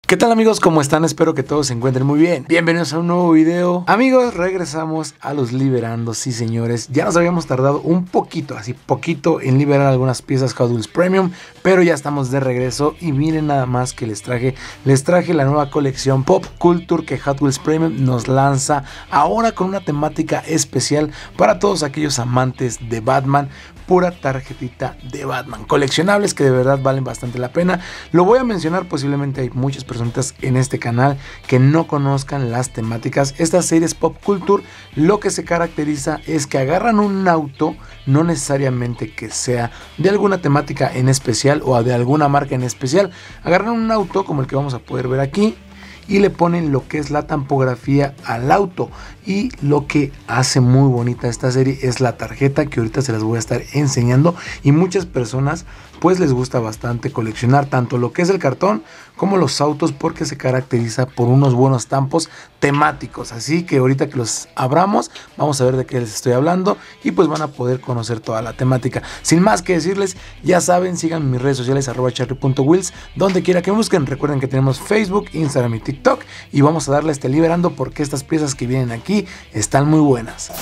¿Qué tal amigos? ¿Cómo están? Espero que todos se encuentren muy bien. Bienvenidos a un nuevo video. Amigos, regresamos a los liberando, sí señores. Ya nos habíamos tardado un poquito, así poquito en liberar algunas piezas Hot Wheels Premium, pero ya estamos de regreso y miren nada más que les traje la nueva colección Pop Culture que Hot Wheels Premium nos lanza ahora con una temática especial para todos aquellos amantes de Batman. Pura tarjetita de Batman, coleccionables que de verdad valen bastante la pena. Lo voy a mencionar, posiblemente hay muchas personas en este canal que no conozcan las temáticas. Estas series Pop Culture lo que se caracteriza es que agarran un auto, no necesariamente que sea de alguna temática en especial o de alguna marca en especial. Agarran un auto como el que vamos a poder ver aquí y le ponen lo que es la tampografía al auto, y lo que hace muy bonita esta serie es la tarjeta que ahorita se las voy a estar enseñando, y muchas personas pues les gusta bastante coleccionar tanto lo que es el cartón como los autos porque se caracteriza por unos buenos tampos temáticos. Así que ahorita que los abramos vamos a ver de qué les estoy hablando y pues van a poder conocer toda la temática. Sin más que decirles, ya saben, sigan mis redes sociales @charly.wheels, donde quiera que me busquen. Recuerden que tenemos Facebook, Instagram y TikTok, y vamos a darle liberando porque estas piezas que vienen aquí están muy buenas.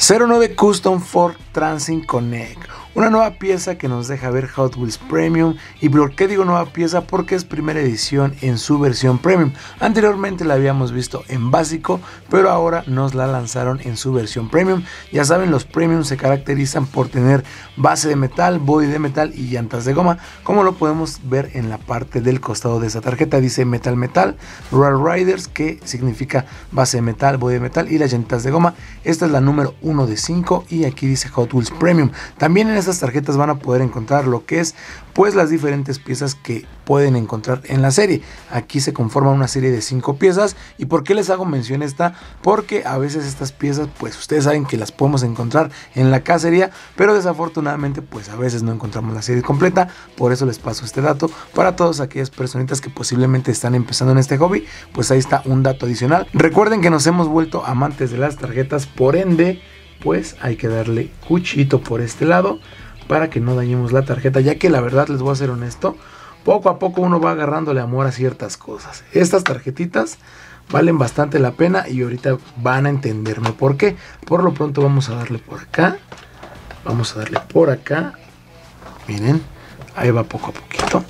09 Custom Ford Transit Connect, una nueva pieza que nos deja ver Hot Wheels Premium. ¿Y por qué digo nueva pieza? Porque es primera edición en su versión Premium. Anteriormente la habíamos visto en básico, pero ahora nos la lanzaron en su versión Premium. Ya saben, los Premium se caracterizan por tener base de metal, body de metal y llantas de goma, como lo podemos ver en la parte del costado de esta tarjeta. Dice Metal Metal Royal Riders, que significa base de metal, body de metal y las llantas de goma. Esta es la número 1 de 5 y aquí dice Hot Wheels Premium. También en estas tarjetas van a poder encontrar lo que es pues las diferentes piezas que pueden encontrar en la serie. Aquí se conforma una serie de 5 piezas. ¿Y por qué les hago mención esta? Porque a veces estas piezas pues ustedes saben que las podemos encontrar en la cacería, pero desafortunadamente pues a veces no encontramos la serie completa. Por eso les paso este dato para todas aquellas personitas que posiblemente están empezando en este hobby. Pues ahí está un dato adicional. Recuerden que nos hemos vuelto amantes de las tarjetas, por ende pues hay que darle cuchito por este lado para que no dañemos la tarjeta, ya que la verdad les voy a ser honesto, poco a poco uno va agarrándole amor a ciertas cosas. Estas tarjetitas valen bastante la pena y ahorita van a entenderme por qué. Por lo pronto vamos a darle por acá, vamos a darle por acá, miren, ahí va poco a poquito.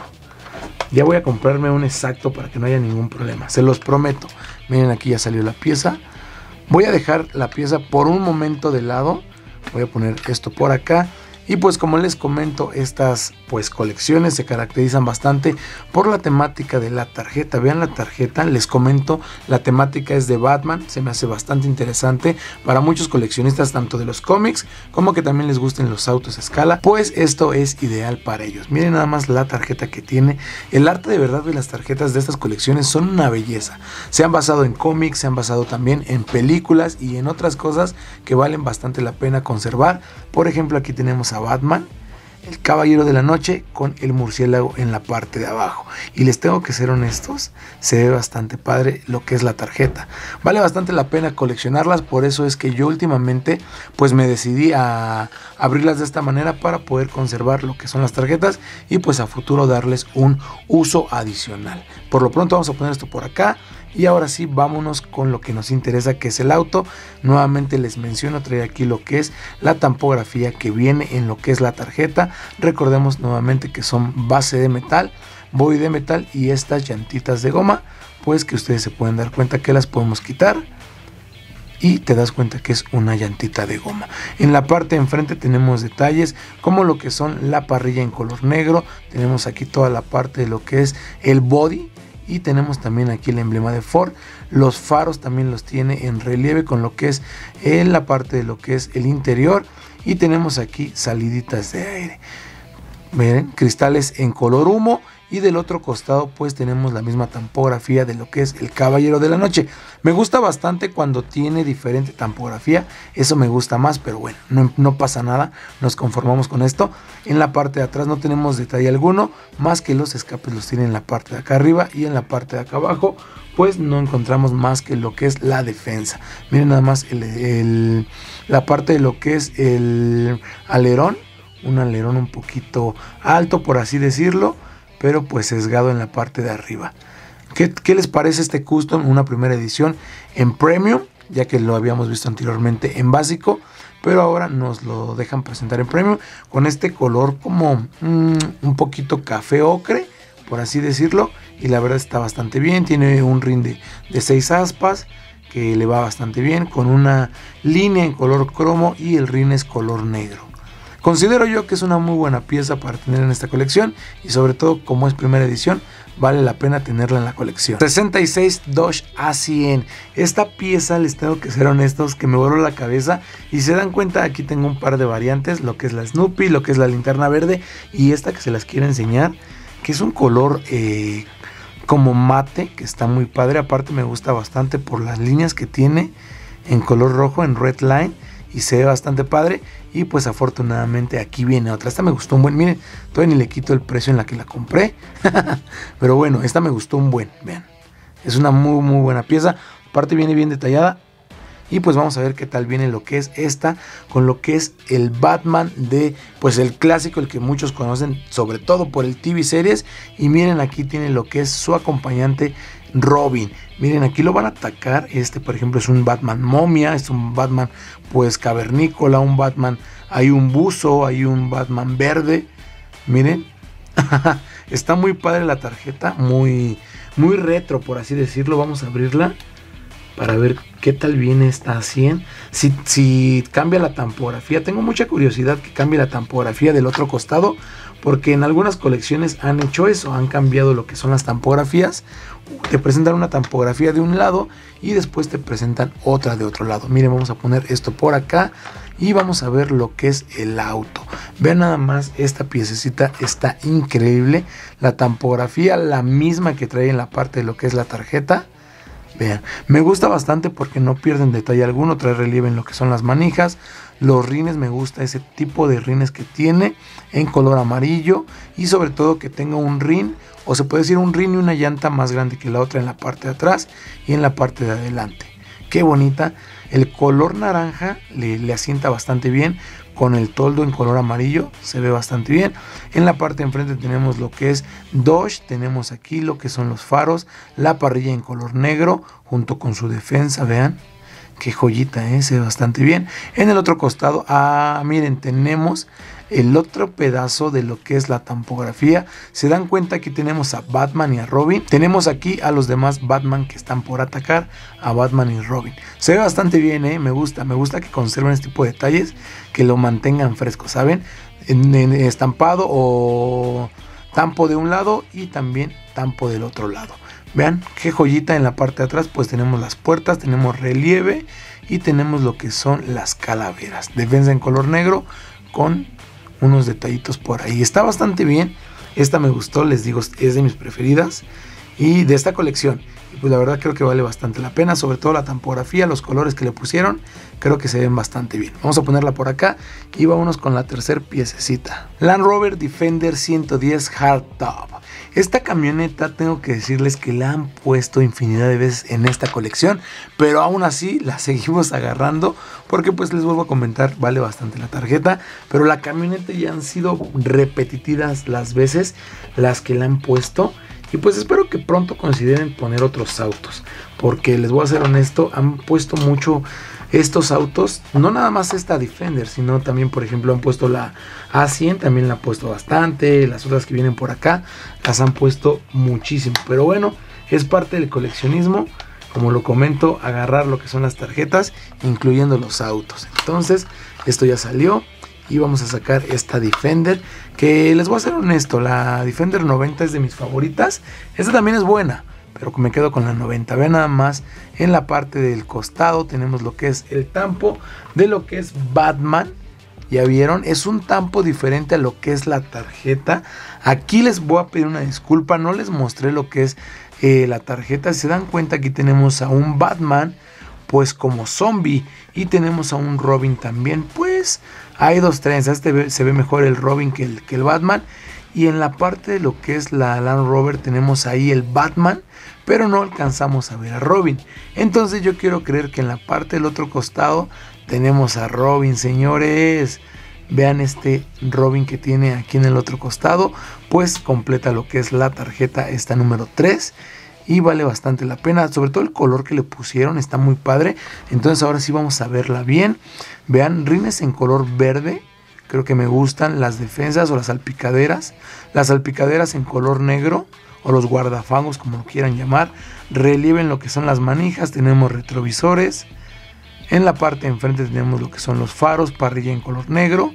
Ya voy a comprarme un exacto para que no haya ningún problema, se los prometo. Miren, aquí ya salió la pieza. Voy a dejar la pieza por un momento de lado, voy a poner esto por acá. Y pues como les comento, estas pues colecciones se caracterizan bastante por la temática de la tarjeta. Vean la tarjeta, les comento, la temática es de Batman, se me hace bastante interesante para muchos coleccionistas tanto de los cómics como que también les gusten los autos a escala, pues esto es ideal para ellos. Miren nada más la tarjeta que tiene. El arte de verdad de las tarjetas de estas colecciones son una belleza. Se han basado en cómics, se han basado también en películas y en otras cosas que valen bastante la pena conservar. Por ejemplo, aquí tenemos a Batman, el Caballero de la Noche, con el murciélago en la parte de abajo. Y les tengo que ser honestos, se ve bastante padre lo que es la tarjeta. Vale bastante la pena coleccionarlas, por eso es que yo últimamente pues me decidí a abrirlas de esta manera para poder conservar lo que son las tarjetas y pues a futuro darles un uso adicional. Por lo pronto vamos a poner esto por acá. Y ahora sí, vámonos con lo que nos interesa, que es el auto. Nuevamente les menciono, trae aquí lo que es la tampografía que viene en lo que es la tarjeta. Recordemos nuevamente que son base de metal, body de metal y estas llantitas de goma, pues que ustedes se pueden dar cuenta que las podemos quitar y te das cuenta que es una llantita de goma. En la parte de enfrente tenemos detalles como lo que son la parrilla en color negro. Tenemos aquí toda la parte de lo que es el body. Y tenemos también aquí el emblema de Ford. Los faros también los tiene en relieve con lo que es en la parte de lo que es el interior. Y tenemos aquí saliditas de aire. Miren, cristales en color humo. Y del otro costado pues tenemos la misma tampografía de lo que es el Caballero de la Noche. Me gusta bastante cuando tiene diferente tampografía, eso me gusta más, pero bueno, no pasa nada, nos conformamos con esto. En la parte de atrás no tenemos detalle alguno, más que los escapes los tienen en la parte de acá arriba, y en la parte de acá abajo pues no encontramos más que lo que es la defensa. Miren nada más la parte de lo que es el alerón, un alerón un poquito alto por así decirlo, pero pues sesgado en la parte de arriba. ¿Qué les parece este custom? Una primera edición en Premium, ya que lo habíamos visto anteriormente en básico, pero ahora nos lo dejan presentar en Premium con este color como un poquito café ocre, por así decirlo, y la verdad está bastante bien. Tiene un rin de 6 aspas que le va bastante bien, con una línea en color cromo y el rin es color negro. Considero yo que es una muy buena pieza para tener en esta colección, y sobre todo como es primera edición vale la pena tenerla en la colección. 66 Dodge A100. Esta pieza, les tengo que ser honestos, que me voló la cabeza, y se dan cuenta, aquí tengo un par de variantes, lo que es la Snoopy, lo que es la linterna verde, y esta que se las quiero enseñar, que es un color como mate, que está muy padre. Aparte me gusta bastante por las líneas que tiene en color rojo, en red line, y se ve bastante padre. Y pues afortunadamente aquí viene otra. Esta me gustó un buen, miren, todavía ni le quito el precio en la que la compré. Pero bueno, esta me gustó un buen, vean. Es una muy buena pieza. Aparte viene bien detallada. Y pues vamos a ver qué tal viene lo que es esta con lo que es el Batman de, pues el clásico, el que muchos conocen, sobre todo por el TV series. Y miren, aquí tiene lo que es su acompañante Robin. Miren, aquí lo van a atacar. Este, por ejemplo, es un Batman momia, es un Batman pues cavernícola, un Batman, hay un buzo, hay un Batman verde. Miren, está muy padre la tarjeta, muy retro, por así decirlo. Vamos a abrirla para ver qué tal viene esta 100. Si cambia la tampografía, tengo mucha curiosidad que cambie la tampografía del otro costado, porque en algunas colecciones han hecho eso, han cambiado lo que son las tampografías. Te presentan una tampografía de un lado y después te presentan otra de otro lado. Miren, vamos a poner esto por acá y vamos a ver lo que es el auto. Vean nada más, esta piececita está increíble. La tampografía, la misma que trae en la parte de lo que es la tarjeta. Vean, me gusta bastante porque no pierden detalle alguno, trae relieve en lo que son las manijas. Los rines, me gusta ese tipo de rines que tiene en color amarillo, y sobre todo que tenga un rin, o se puede decir un rin y una llanta más grande que la otra en la parte de atrás y en la parte de adelante. Qué bonita, el color naranja le asienta bastante bien, con el toldo en color amarillo se ve bastante bien. En la parte de enfrente tenemos lo que es Dodge, tenemos aquí lo que son los faros, la parrilla en color negro junto con su defensa, vean. Qué joyita, se ve bastante bien. En el otro costado, miren, tenemos el otro pedazo de lo que es la tampografía. Se dan cuenta, aquí tenemos a Batman y a Robin. Tenemos aquí a los demás Batman que están por atacar, a Batman y Robin. Se ve bastante bien, me gusta que conserven este tipo de detalles, que lo mantengan fresco, ¿saben? En estampado o tampo de un lado y también tampo del otro lado. Vean qué joyita. En la parte de atrás pues tenemos las puertas, tenemos relieve y tenemos lo que son las calaveras. Defensa en color negro con unos detallitos por ahí. Está bastante bien. Esta me gustó, les digo, es de mis preferidas y de esta colección. Y pues la verdad creo que vale bastante la pena, sobre todo la tampografía, los colores que le pusieron, creo que se ven bastante bien. Vamos a ponerla por acá y vámonos con la tercer piececita. Land Rover Defender 110 Hardtop. Esta camioneta tengo que decirles que la han puesto infinidad de veces en esta colección, pero aún así la seguimos agarrando porque pues les vuelvo a comentar, vale bastante la tarjeta, pero la camioneta ya han sido repetidas las veces las que la han puesto. Y pues espero que pronto consideren poner otros autos, porque les voy a ser honesto, han puesto mucho estos autos, no nada más esta Defender, sino también, por ejemplo, han puesto la A100, también la han puesto bastante, las otras que vienen por acá las han puesto muchísimo, pero bueno, es parte del coleccionismo, como lo comento, agarrar lo que son las tarjetas, incluyendo los autos. Entonces, esto ya salió. Y vamos a sacar esta Defender, que les voy a ser honesto, la Defender 90 es de mis favoritas. Esta también es buena, pero me quedo con la 90. Vean nada más, en la parte del costado tenemos lo que es el tampo de lo que es Batman. Ya vieron, es un tampo diferente a lo que es la tarjeta. Aquí les voy a pedir una disculpa, no les mostré lo que es la tarjeta. Si se dan cuenta, aquí tenemos a un Batman pues como zombie, y tenemos a un Robin también, pues hay dos trenzas. Se ve mejor el Robin que el Batman, y en la parte de lo que es la Land Rover tenemos ahí el Batman, pero no alcanzamos a ver a Robin. Entonces yo quiero creer que en la parte del otro costado tenemos a Robin, señores. Vean este Robin que tiene aquí en el otro costado, pues completa lo que es la tarjeta, esta número 3. y vale bastante la pena, sobre todo el color que le pusieron está muy padre. Entonces ahora sí vamos a verla bien. Vean, rines en color verde, creo que me gustan. Las defensas o las salpicaderas en color negro, o los guardafangos como lo quieran llamar. Relieve en lo que son las manijas, tenemos retrovisores. En la parte de enfrente tenemos lo que son los faros, parrilla en color negro,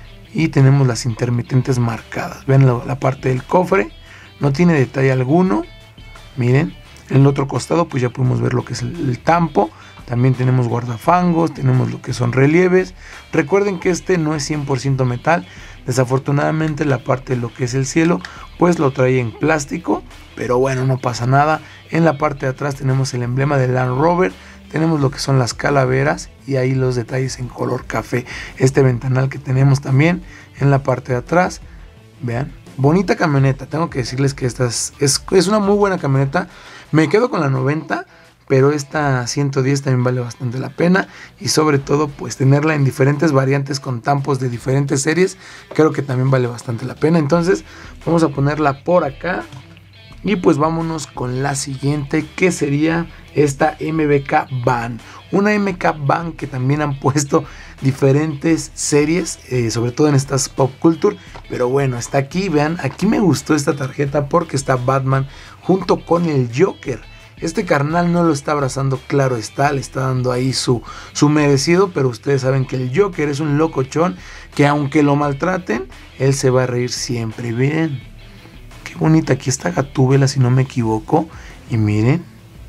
y tenemos las intermitentes marcadas. Ven la parte del cofre, no tiene detalle alguno. Miren, en el otro costado pues ya podemos ver lo que es el tampo. También tenemos guardafangos, tenemos lo que son relieves. Recuerden que este no es 100% metal. Desafortunadamente la parte de lo que es el cielo pues lo trae en plástico, pero bueno, no pasa nada. En la parte de atrás tenemos el emblema del Land Rover, tenemos lo que son las calaveras y ahí los detalles en color café. Este ventanal que tenemos también en la parte de atrás, vean, bonita camioneta. Tengo que decirles que esta es una muy buena camioneta. Me quedo con la 90, pero esta 110 también vale bastante la pena, y sobre todo pues tenerla en diferentes variantes con tampos de diferentes series, creo que también vale bastante la pena. Entonces vamos a ponerla por acá y pues vámonos con la siguiente, que sería esta MBK Van, una MK Van que también han puesto diferentes series, sobre todo en estas Pop Culture, pero bueno, está aquí. Vean, aquí me gustó esta tarjeta porque está Batman junto con el Joker. Este carnal no lo está abrazando, claro está, le está dando ahí su merecido, pero ustedes saben que el Joker es un locochón que aunque lo maltraten, él se va a reír siempre. Miren, qué bonita, aquí está Gatúbela si no me equivoco, y miren,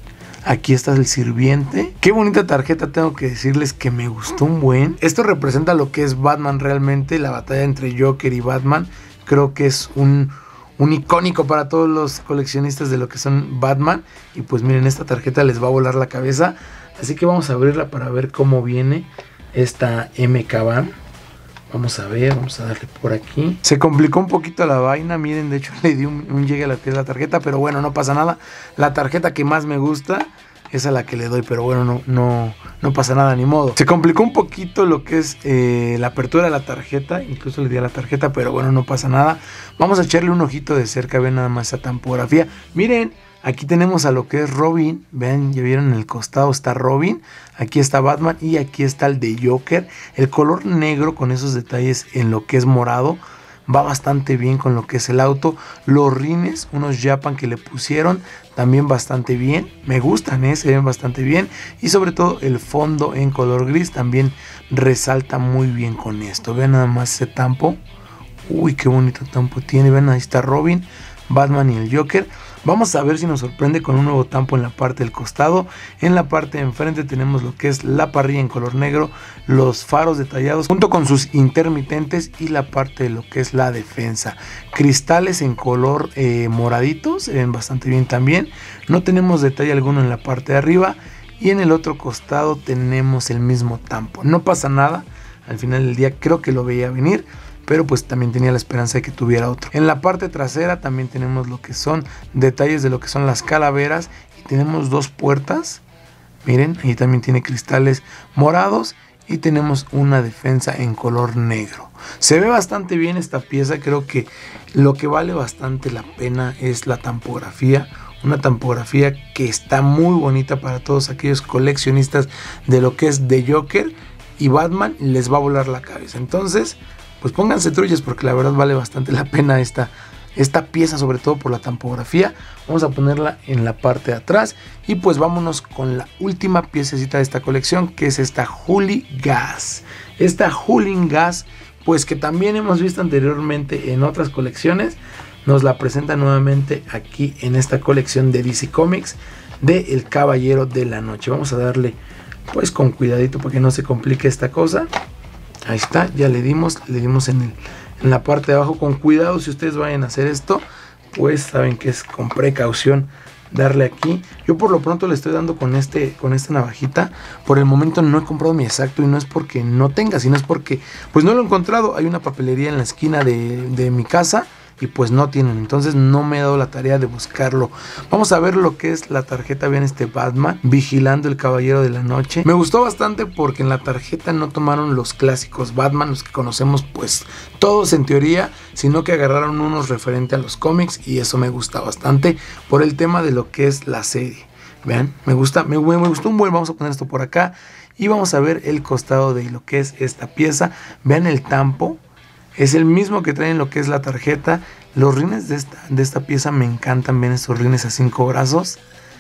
aquí está el sirviente. Qué bonita tarjeta, tengo que decirles que me gustó un buen. Esto representa lo que es Batman realmente, la batalla entre Joker y Batman. Creo que es un icónico para todos los coleccionistas de lo que son Batman. Y pues miren, esta tarjeta les va a volar la cabeza. Así que vamos a abrirla para ver cómo viene esta MK Van. Vamos a ver, vamos a darle por aquí. Se complicó un poquito la vaina, miren, de hecho le di un llegue a lo que es la tarjeta, pero bueno, no pasa nada. La tarjeta que más me gusta es a la que le doy, pero bueno, no pasa nada, ni modo. Se complicó un poquito lo que es la apertura de la tarjeta, incluso le di a la tarjeta, pero bueno, no pasa nada. Vamos a echarle un ojito de cerca, ven nada más esa tampografía. Miren, aquí tenemos a lo que es Robin, vean, ya vieron en el costado está Robin, aquí está Batman y aquí está el de Joker. El color negro con esos detalles en lo que es morado va bastante bien con lo que es el auto. Los rines, unos Japan que le pusieron, también bastante bien. Me gustan, se ven bastante bien. Y sobre todo el fondo en color gris también resalta muy bien con esto. Vean nada más ese tampo. Uy, qué bonito tampo tiene. Vean, ahí está Robin, Batman y el Joker. Vamos a ver si nos sorprende con un nuevo tampo en la parte del costado. En la parte de enfrente tenemos lo que es la parrilla en color negro, los faros detallados junto con sus intermitentes y la parte de lo que es la defensa. Cristales en color moradito, se ven bastante bien también. No tenemos detalle alguno en la parte de arriba, y en el otro costado tenemos el mismo tampo. No pasa nada, al final del día creo que lo veía venir, pero pues también tenía la esperanza de que tuviera otro. En la parte trasera también tenemos lo que son detalles de lo que son las calaveras, y tenemos dos puertas. Miren, ahí también tiene cristales morados y tenemos una defensa en color negro. Se ve bastante bien esta pieza. Creo que lo que vale bastante la pena es la tampografía. Una tampografía que está muy bonita para todos aquellos coleccionistas de lo que es de Joker y Batman. Les va a volar la cabeza. Entonces pues pónganse trullas porque la verdad vale bastante la pena esta pieza, sobre todo por la tampografía. Vamos a ponerla en la parte de atrás y pues vámonos con la última piececita de esta colección, que es esta Hooli Gas. Esta Hooli Gas, pues que también hemos visto anteriormente en otras colecciones, nos la presenta nuevamente aquí en esta colección de DC Comics de El Caballero de la Noche. Vamos a darle pues con cuidadito para que no se complique esta cosa. Ahí está, ya le dimos en la parte de abajo con cuidado. Si ustedes vayan a hacer esto, pues saben que es con precaución darle aquí. Yo por lo pronto le estoy dando con esta navajita. Por el momento no he comprado mi exacto, y no es porque no tenga, sino es porque pues no lo he encontrado. Hay una papelería en la esquina de mi casa y pues no tienen, entonces no me he dado la tarea de buscarlo. Vamos a ver lo que es la tarjeta. Vean este Batman vigilando el Caballero de la Noche. Me gustó bastante porque en la tarjeta no tomaron los clásicos Batman, los que conocemos pues todos en teoría, sino que agarraron unos referente a los cómics, y eso me gusta bastante por el tema de lo que es la serie. Vean, me gustó un buen. Vamos a poner esto por acá y vamos a ver el costado de lo que es esta pieza. Vean el tampo, es el mismo que traen lo que es la tarjeta. Los rines de esta pieza me encantan. Ven estos rines a 5 brazos.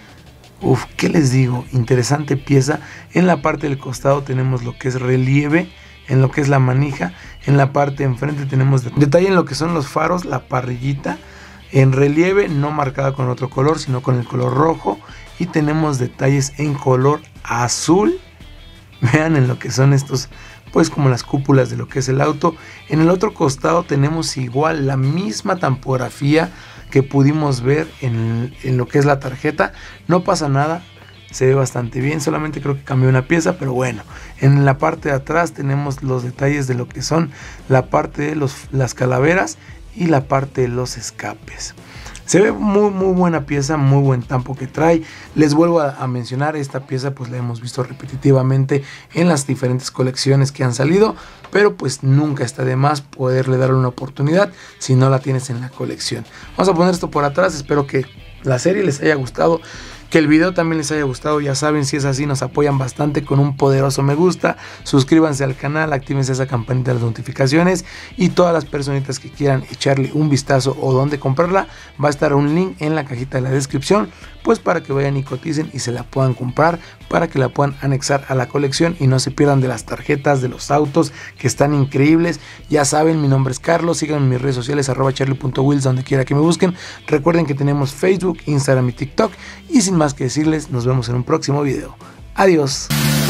Uf, ¿qué les digo? Interesante pieza. En la parte del costado tenemos lo que es relieve, en lo que es la manija. En la parte de enfrente tenemos detalle en lo que son los faros, la parrillita en relieve, no marcada con otro color, sino con el color rojo. Y tenemos detalles en color azul. Vean en lo que son estos, pues como las cúpulas de lo que es el auto. En el otro costado tenemos igual la misma tampografía que pudimos ver en lo que es la tarjeta. No pasa nada, se ve bastante bien, solamente creo que cambió una pieza, pero bueno. En la parte de atrás tenemos los detalles de lo que son la parte de las calaveras y la parte de los escapes. Se ve muy buena pieza, muy buen tampo que trae. Les vuelvo a mencionar, esta pieza pues la hemos visto repetitivamente en las diferentes colecciones que han salido, pero pues nunca está de más poderle dar una oportunidad si no la tienes en la colección. Vamos a poner esto por atrás, espero que la serie les haya gustado, que el video también les haya gustado. Ya saben, si es así, nos apoyan bastante con un poderoso me gusta. Suscríbanse al canal, actívense esa campanita de las notificaciones, y todas las personitas que quieran echarle un vistazo o dónde comprarla, va a estar un link en la cajita de la descripción, pues para que vayan y coticen y se la puedan comprar, para que la puedan anexar a la colección y no se pierdan de las tarjetas de los autos que están increíbles. Ya saben, mi nombre es Carlos, síganme en mis redes sociales @charlie.wills, donde quiera que me busquen. Recuerden que tenemos Facebook, Instagram y TikTok, y sin más que decirles, nos vemos en un próximo video. Adiós.